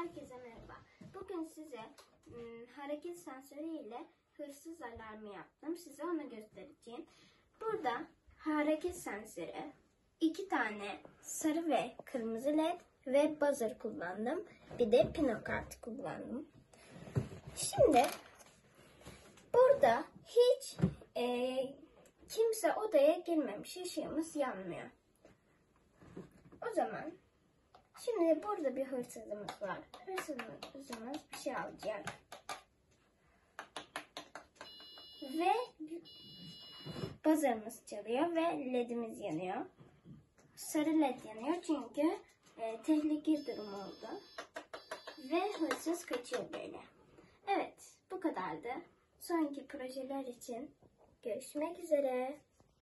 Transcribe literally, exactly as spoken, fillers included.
Herkese merhaba. Bugün size ım, hareket sensörü ile hırsız alarmı yaptım. Size onu göstereceğim. Burada hareket sensörü, iki tane sarı ve kırmızı led ve buzzer kullandım. Bir de pino kartı kullandım. Şimdi burada hiç e, kimse odaya girmemiş. Işığımız yanmıyor. O zaman şimdi burada bir hırsızımız var. Hırsızımız bir şey alacak. Ve buzzer'ımız çalıyor ve ledimiz yanıyor. Sarı led yanıyor çünkü e, tehlikeli durum oldu. Ve hırsız kaçıyor böyle. Evet, bu kadardı. Sonraki projeler için görüşmek üzere.